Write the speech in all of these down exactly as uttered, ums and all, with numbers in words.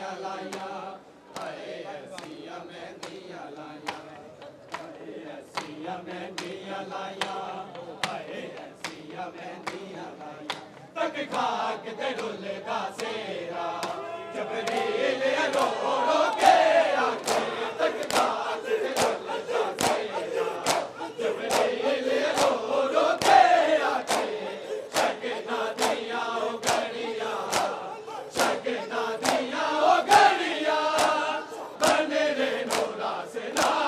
मेहंदियां लाइया, हाय ऐसियां मेहंदियां लाइया, हाय ऐसियां मेहंदियां लाइया, हाय ऐसियां मेहंदियां लाइया। तक खाक ते रुलदा सेरा जबरील रो रो के आखे, तक खाक ते रुलदा सेरा जबरील रो रो के आखे, शगना दिया ओ घड़िया, शगना दिया ओ घड़िया, बने रे नूरा से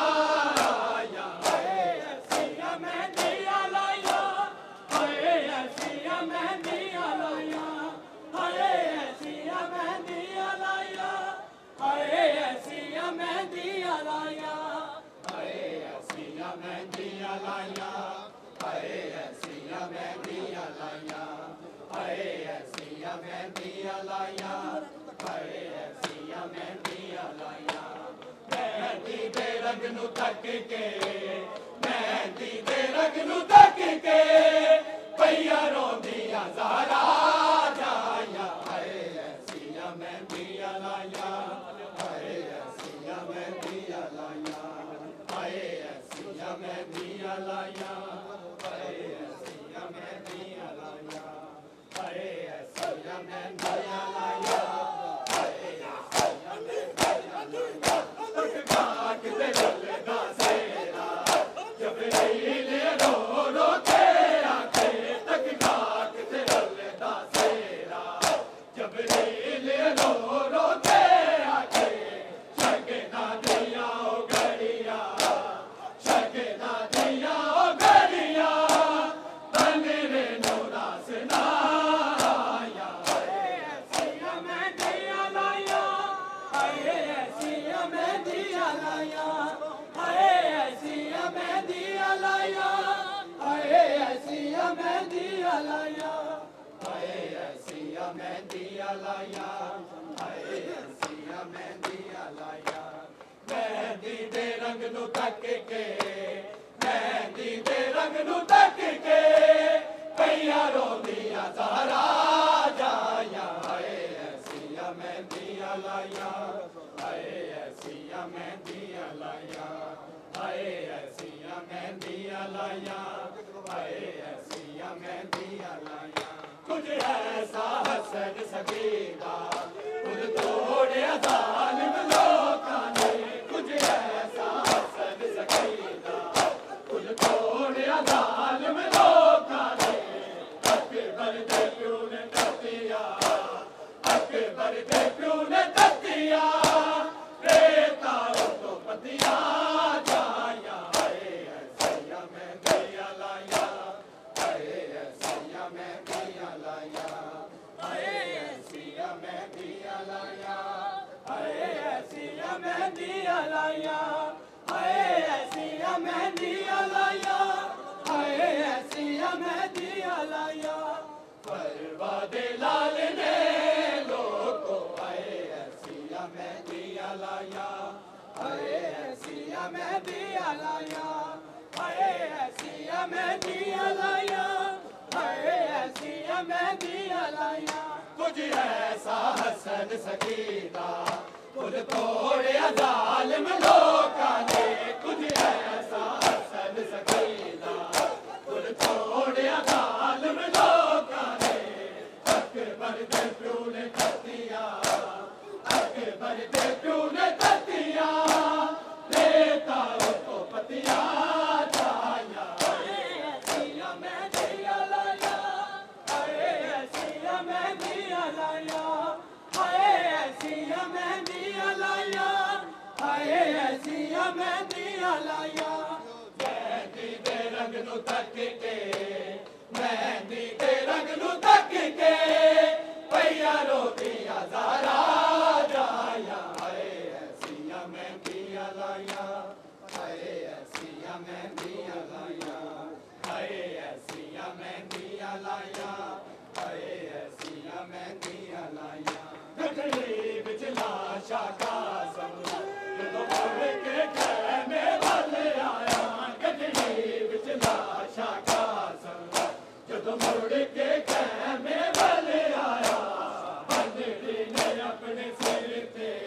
लाया, हाय ऐसियां मेहंदियां लाइया, हाय ऐसियां मेहंदियां लाइया, हाय ऐसियां मेहंदियां लाइया, हाय ऐसियां मेहंदियां लाइया, हाय ऐसियां मेहंदियां लाइया, हाय ऐसियां मेहंदियां लाइया, हाय ऐसियां मेहंदियां लाइया, हाय ऐसियां मेहंदियां लाइया। मेहंदी दे रंग नू तक के, मेहंदी दे रंग नू तक के, पईया रोंदियां ज़हरा जाया, हाय ऐसियां मेहंदियां लाइया, हाय ऐसियां मेहंदियां लाइया, हाय ऐसियां मेहंदियां लाइया, हाय ऐसियां मेहंदियां लाइया, हाय ऐसियां मेहंदियां लाइया, हाय ऐसियां मेहंदियां लाइया। तक खाक ते रुलदा सेरा जबरील रो रो के आखे, तक खाक ते रुलदा सेरा जबरील रो रो के आखे, शगना दिया ओ घड़िया, शगना दिया ओ घड़िया, बने रे नूरा से लाया, हाय ऐसियां मेहंदियां लाइया, हाय ऐसियां मेहंदियां लाइया, हाय ऐसियां मेहंदियां लाइया, हाय ऐसियां मेहंदियां लाइया, हाय ऐसियां मेहंदियां लाइया, हाय ऐसियां मेहंदियां लाइया। मेहंदी दे रंग नू तक के, मेहंदी दे रंग नू तक के, पईया रोंदियां ज़हरा जाया, हाय ऐसियां मेहंदियां लाइया, हाय ऐसियां मेहंदियां लाइया, हाय ऐसियां मेहंदियां लाइया, हाय ऐसियां मेहंदियां लाइया। कुछ ऐसा हसन सकीदा खुद तोड़िया ज़ालिम लोकां ने, कुछ ऐसा हसन सकीदा खुद तोड़िया ज़ालिम लोकां ने, अकबर दे प्यो ने तत्तिया, अकबर दे प्यो ने तत्तिया, रेता तो पतिया जाया, हाय ऐसियां मेहंदियां लाइया, हाय ऐसियां मेहंदियां लाइया, हाय ऐसियां मेहंदियां लाइया, हाय ऐसियां मेहंदियां लाइया, हाय ऐसियां मेहंदियां लाइया, हाय ऐसियां मेहंदियां लाइया। परवा दे लाल ने लोगो, हाय ऐसियां मेहंदियां लाइया, हाय ऐसियां मेहंदियां लाइया, हाय ऐसियां मेहंदियां लाइया, हाय ऐसियां मेहंदियां लाइया। कुछ ऐसा हसन सकीदा खुद तोड़िया ज़ालिम लोकां ने, कुछ ऐसा हसन सकीदा खुद तोड़िया ज़ालिम लोकां ने, अकबर दे प्यो ने तत्तिया, अकबर दे प्यो ने तत्तिया, रेता तो पतिया जाया, हाय ऐसियां मेहंदियां लाइया, हाय ऐसियां मेहंदियां लाइया, हाय ऐसियां मेहंदियां लाइया, हाय ऐसियां मेहंदियां लाइया। मेहंदी दे रंग नू तक के, मेहंदी दे रंग नू तक के, पईया रोंदियां ज़हरा जाया, हाय ऐसियां मेहंदियां लाइया, हाय ऐसियां मेहंदियां लाइया, हाय ऐसियां मेहंदियां लाइया, हाय ऐसियां मेहंदियां लाइया। गठड़ी विच लाशा काज़म जदों मुड़ के खैमे वल आया, गठड़ी विच लाशा काज़म जदों मुड़ के खैमे वल आया, बंदड़ी ने अपने सिर ते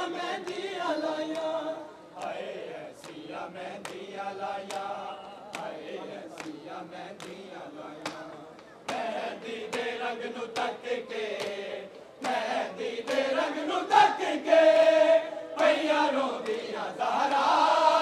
ਮਹਿੰਦੀਆਂ ਲਾਈਆਂ ਹਾਏ ਐਸੀਆਂ ਮਹਿੰਦੀਆਂ ਲਾਈਆਂ ਹਾਏ ਐਸੀਆਂ ਮਹਿੰਦੀਆਂ ਲਾਈਆਂ ਮਹਿੰਦੀ ਦੇ ਰੰਗ ਨੂੰ ਤੱਕ ਕੇ ਮਹਿੰਦੀ ਦੇ ਰੰਗ ਨੂੰ ਤੱਕ ਕੇ ਪਈਆਂ ਰੋਂਦੀਆਂ ਜ਼ਹਰਾ